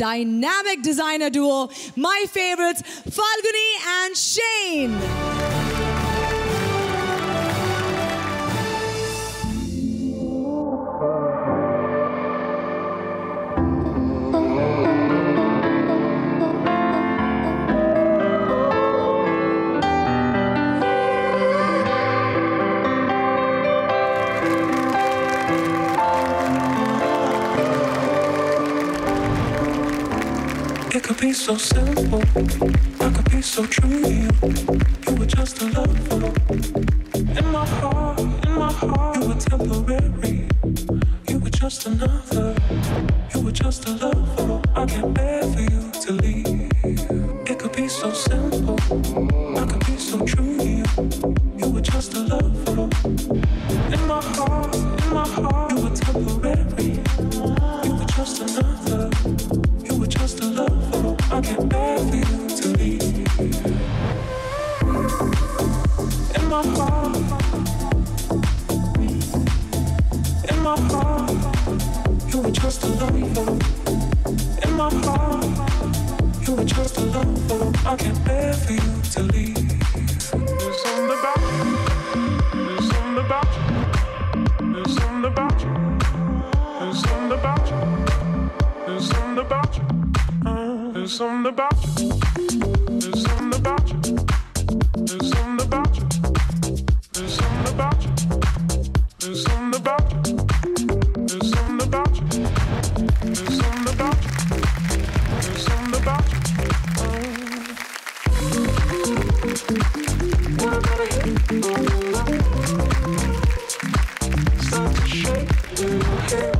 dynamic designer duo, my favorites, Falguni and Shane. It could be so simple, I could be so true to you. You were just a lover. In my heart, you were temporary. You were just another. You were just a lover. I can't bear for you to leave. It could be so simple, I could be so true to you. You were just a lover. In my heart, you were temporary. You were just another. You were just a lover. I can't bear for you to leave. In my heart, you were just a lover. In my heart, you were just a lover. I can't bear for you to leave. There's something about you. There's something about you. There's something about you. There's something about you. There's something about you. There's something about you. There's something about you. There's something about you. There's something about you. There's something about you. There's something about you. There's something about you. There's something about you. What about a hit? Start to shake in your head.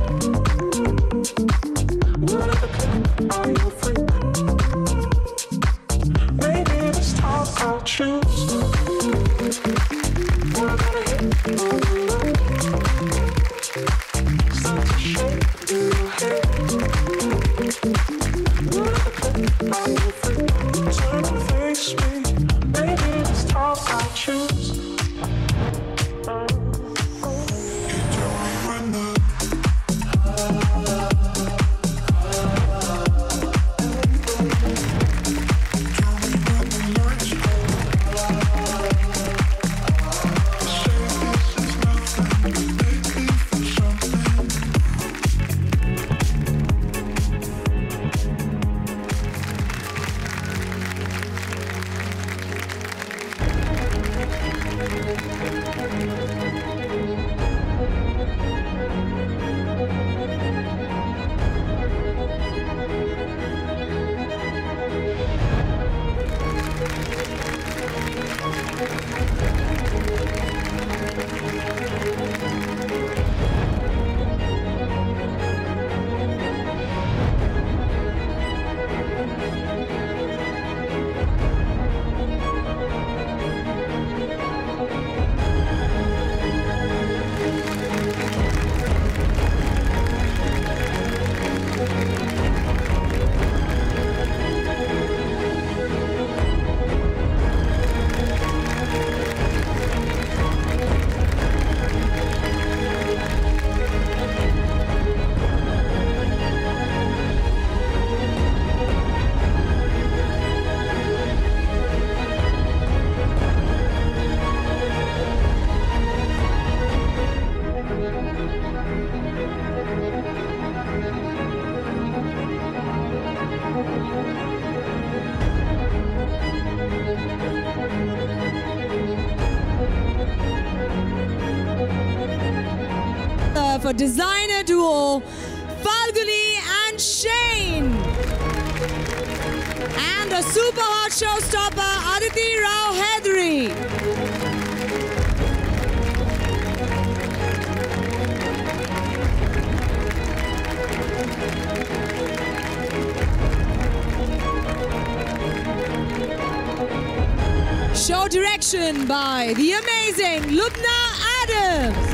Whatever click, are you free? Maybe this time I'll choose. What about a hit? Start to shake in your head. Whatever click, are you free? Turn and face me. Maybe this time I'll choose. For designer duo Falguni and Shane, and a super hot showstopper Aditi Rao Hedri. Show direction by the amazing Lubna Adams.